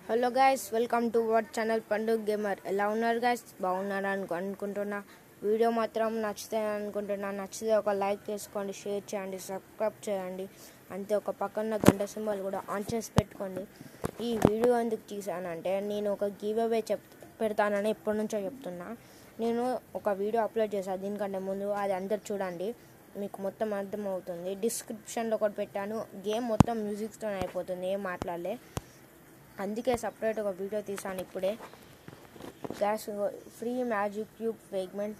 Hello guys, welcome to our channel Pandu gamer. ఎలా ఉన్నారు guys? బాగున్నారా అనుకుంటున్నా. వీడియో మాత్రం నచ్చుతాయి అనుకుంటున్నా. నచ్చితే ఒక లైక్ చేసుకోండి, షేర్ చేయండి, సబ్స్క్రైబ్ చేయండి. అంతే, ఒక పక్కన గంట సింబల్ కూడా ఆన్ చేసి పెట్టుకోండి. ఈ వీడియో ఎందుకు తీసానంటే, నేను ఒక గివ్ అవే పెడతానని ఎప్పటి నుంచో చెప్తున్నా. నేను ఒక వీడియో అప్లోడ్ చేశాను దీనికంటే ముందు, అది అందరు చూడండి, మీకు మొత్తం అర్థమవుతుంది. డిస్క్రిప్షన్లో ఒకటి పెట్టాను. గేమ్ మొత్తం మ్యూజిక్తో అయిపోతుంది, ఏం మాట్లాడలే. అందుకే సపరేట్ ఒక వీడియో తీసాను ఇప్పుడే. Guys free magic cube fragment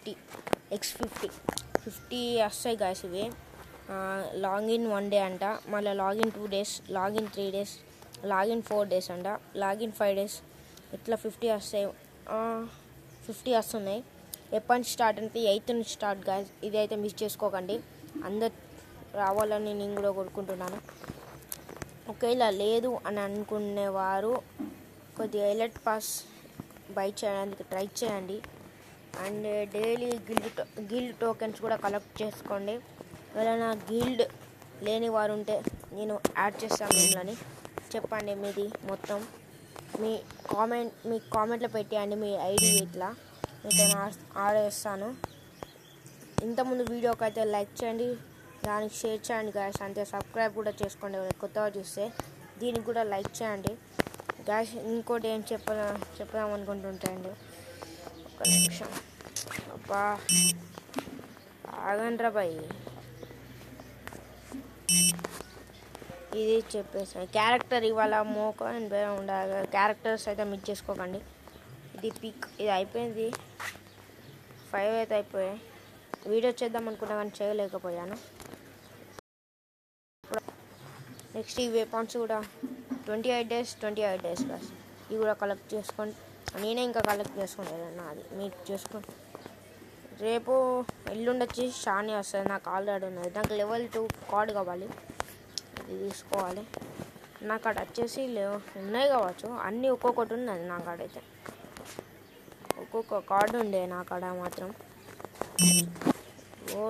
50 వస్తాయి గ్యాస్. ఇవి లాగిన్ 1 డే అంట, మళ్ళీ login 2 days, login 3 days, login 4 days అంట, లాగిన్ 5 days, ఇట్లా 50 వస్తాయి. 50 వస్తున్నాయి. ఎప్పటి నుంచి స్టార్ట్ అంటే 8th నుంచి స్టార్ట్ గ్యాస్. ఇది అయితే మిస్ చేసుకోకండి. అందరు రావాలని నేను కూడా కోరుకుంటున్నాను. ఒకవేళ లేదు అని అనుకునేవారు కొద్దిగా ఎలర్ట్ పాస్ బై చేయడానికి ట్రై చేయండి. అండ్ డైలీ గిల్డ్ టోకెన్స్ కూడా కలెక్ట్ చేసుకోండి. ఎవరైనా గిల్డ్ లేని వారు ఉంటే నేను యాడ్ చేస్తాను మిమ్మల్ని. చెప్పండి మీది మొత్తం, మీ కామెంట్లో పెట్టేయండి మీ ఐడి. ఇట్లా మీతో ఆడేస్తాను. ఇంతకుముందు వీడియోకి అయితే లైక్ చేయండి, దానికి షేర్ చేయండి గ్యాస్. అంతే, సబ్స్క్రైబ్ కూడా చేసుకోండి కొత్తగా చూస్తే. దీనికి కూడా లైక్ చేయండి గ్యాస్. ఇంకోటి ఏం చెప్దాం అనుకుంటుంటాయండి, ఒక్క నిమిషం. అబ్బా ఆగండ్రా బాయ్, ఇది చెప్పేసాను. క్యారెక్టర్ ఇవాళ మోక ఉండాలి. క్యారెక్టర్స్ అయితే మిస్ చేసుకోకండి. ఇది పిక్, ఇది అయిపోయింది. 5 అయితే అయిపోయాయి. వీడియో చేద్దాం అనుకున్నా కానీ చేయలేకపోయాను. నెక్స్ట్ ఈ వెపన్స్ కూడా 28 days బస్. ఇవి కూడా కలెక్ట్ చేసుకోండి. నేనే ఇంకా కలెక్ట్ చేసుకుంటాను, అది మీకు చేసుకోండి. రేపు ఎల్లుండొచ్చి షాని వస్తుంది. నాకు ఆల్రెడీ ఉన్నది. నాకు లెవెల్ 2 కార్డు కావాలి, ఇది తీసుకోవాలి. నా కాడ వచ్చేసి ఉన్నాయి కావచ్చు, అన్నీ ఒక్కొక్కటి ఉన్నది నా కాడ. అయితే ఒక్కొక్క కార్డు ఉండే నా కాడ మాత్రం. ఓ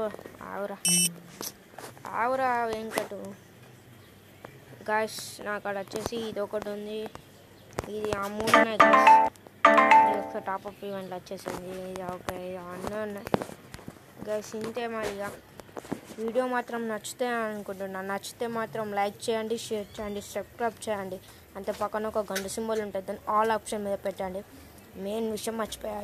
ఆవురా వెంకటు గాయస్. నా కాడ వచ్చేసి ఇది ఒకటి ఉంది, ఇది ఆ 3 ఉన్నాయి గాయస్. ఇది ఒకసారి టాప్అప్ ఈవెంట్లో వచ్చేసింది. ఇది ఓకే, అన్నీ ఉన్నాయి గాయస్. ఇంతే మరిగా. వీడియో మాత్రం నచ్చితే అనుకుంటున్నాను. నచ్చితే మాత్రం లైక్ చేయండి, షేర్ చేయండి, సబ్స్క్రైబ్ చేయండి. అంతే, పక్కన ఒక గంట సింబల్ ఉంటుంది, దాన్ని ఆల్ ఆప్షన్ మీద పెట్టండి. మెయిన్ విషయం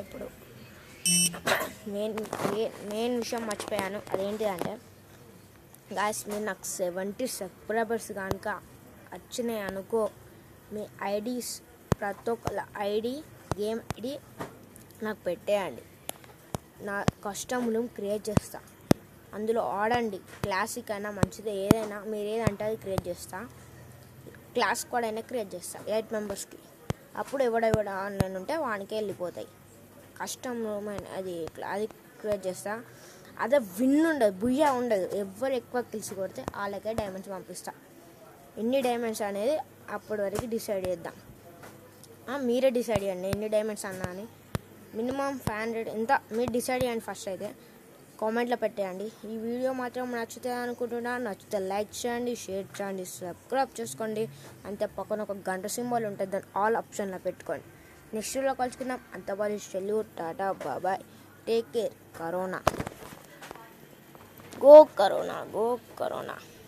మర్చిపోయాను. అదేంటి అంటే గాయస్, మీరు నాకు 70 సబ్స్క్రైబర్స్ కనుక వచ్చినాయి అనుకో, మీ ఐడీస్ ప్రతి ఒక్కళ్ళ ఐడి, గేమ్ ఐడి నాకు పెట్టేయండి. నా కస్టమ్ రూమ్ క్రియేట్ చేస్తా, అందులో ఆడండి. క్లాసిక్ అయినా మంచిదే, ఏదైనా మీరు ఏదంటే అది క్రియేట్ చేస్తా. క్లాస్ కూడా అయినా క్రియేట్ చేస్తా 8 మెంబర్స్కి. అప్పుడు ఎవడెవడ ఆన్లైన్ ఉంటే వానికే వెళ్ళిపోతాయి. కస్టమ్ రూమ్ అది క్రియేట్ చేస్తా. అదే విన్ ఉండదు, బుయ్యా ఉండదు. ఎవరు ఎక్కువ కిల్స్ కొడితే వాళ్ళకే డైమండ్స్ పంపిస్తా. ఎన్ని డైమండ్స్ అనేది అప్పటి వరకు డిసైడ్ చేద్దాం. మీరే డిసైడ్ చేయండి ఎన్ని డైమండ్స్ అన్నా అని. మినిమం 500 ఎంత మీరు డిసైడ్ చేయండి. ఫస్ట్ అయితే కామెంట్లో పెట్టేయండి. ఈ వీడియో మాత్రం నచ్చుతుంది అనుకుంటున్నా. నచ్చితే లైక్ చేయండి, షేర్ చేయండి, సబ్స్క్రైబ్ చేసుకోండి. అంతే, పక్కన ఒక గంట సింబల్ ఉంటుంది, దాన్ని ఆల్ ఆప్షన్లో పెట్టుకోండి. నెక్స్ట్ వీడియోలో కలుసుకుందాం. అంతవరకు సెలవు, టాటా, బాబాయ్, take care. Corona go, corona go, corona.